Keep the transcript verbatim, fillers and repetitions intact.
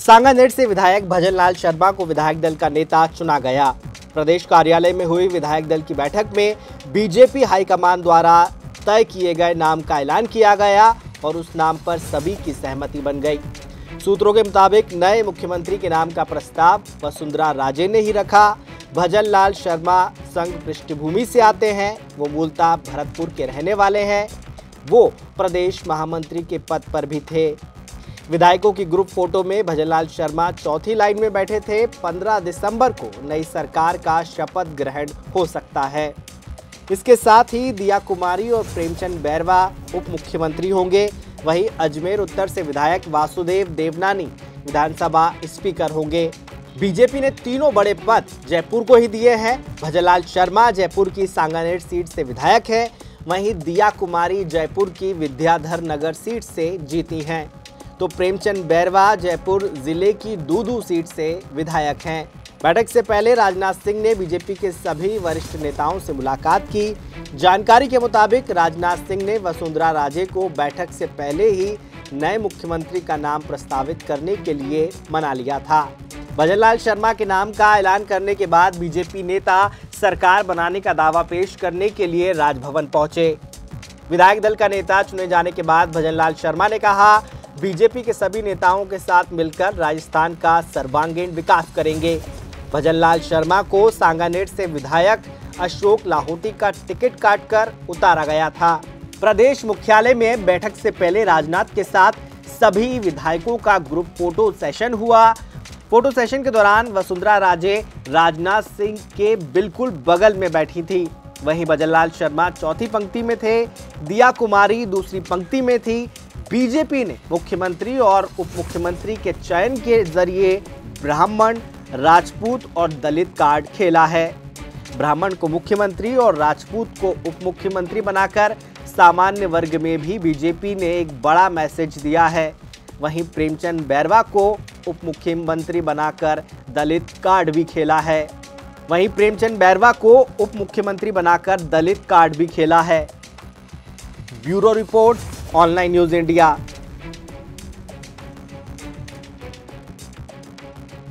सांगानेर से विधायक भजनलाल शर्मा को विधायक दल का नेता चुना गया। प्रदेश कार्यालय में हुई विधायक दल की बैठक में बीजेपी हाईकमान द्वारा तय किए गए नाम का ऐलान किया गया और उस नाम पर सभी की सहमति बन गई। सूत्रों के मुताबिक नए मुख्यमंत्री के नाम का प्रस्ताव वसुंधरा राजे ने ही रखा। भजनलाल शर्मा संघ पृष्ठभूमि से आते हैं, वो मूलतः भरतपुर के रहने वाले हैं। वो प्रदेश महामंत्री के पद पर भी थे। विधायकों की ग्रुप फोटो में भजनलाल शर्मा चौथी लाइन में बैठे थे। पंद्रह दिसंबर को नई सरकार का शपथ ग्रहण हो सकता है। इसके साथ ही दिया कुमारी और प्रेमचंद बैरवा उप मुख्यमंत्री होंगे। वहीं अजमेर उत्तर से विधायक वासुदेव देवनानी विधानसभा स्पीकर होंगे। बीजेपी ने तीनों बड़े पद जयपुर को ही दिए हैं। भजनलाल शर्मा जयपुर की सांगानेर सीट से विधायक है, वहीं दिया कुमारी जयपुर की विद्याधर नगर सीट से जीती हैं, तो प्रेमचंद बैरवा जयपुर जिले की दूदू सीट से विधायक हैं। बैठक से पहले राजनाथ सिंह ने बीजेपी के सभी वरिष्ठ नेताओं से मुलाकात की। जानकारी के मुताबिक राजनाथ सिंह ने वसुंधरा राजे को बैठक से पहले ही नए मुख्यमंत्री का नाम प्रस्तावित करने के लिए मना लिया था। भजनलाल शर्मा के नाम का ऐलान करने के बाद बीजेपी नेता सरकार बनाने का दावा पेश करने के लिए राजभवन पहुंचे। विधायक दल का नेता चुने जाने के बाद भजनलाल शर्मा ने कहा, बीजेपी के सभी नेताओं के साथ मिलकर राजस्थान का सर्वांगीण विकास करेंगे। भजनलाल शर्मा को सांगानेर से विधायक अशोक लाहोटी का टिकट काटकर उतारा गया था। प्रदेश मुख्यालय में बैठक से पहले राजनाथ के साथ सभी विधायकों का ग्रुप फोटो सेशन हुआ। फोटो सेशन के दौरान वसुंधरा राजे राजनाथ सिंह के बिल्कुल बगल में बैठी थी। वहीं भजनलाल शर्मा चौथी पंक्ति में थे, दिया कुमारी दूसरी पंक्ति में थी। बीजेपी ने मुख्यमंत्री और उप मुख्यमंत्री के चयन के जरिए ब्राह्मण, राजपूत और दलित कार्ड खेला है। ब्राह्मण को मुख्यमंत्री और राजपूत को उप मुख्यमंत्री बनाकर सामान्य वर्ग में भी बीजेपी ने एक बड़ा मैसेज दिया है। वहीं प्रेमचंद बैरवा को उप मुख्यमंत्री बनाकर दलित कार्ड भी खेला है। वहीं प्रेमचंद बैरवा को उप मुख्यमंत्री बनाकर दलित कार्ड भी खेला है। Bureau report, online news India.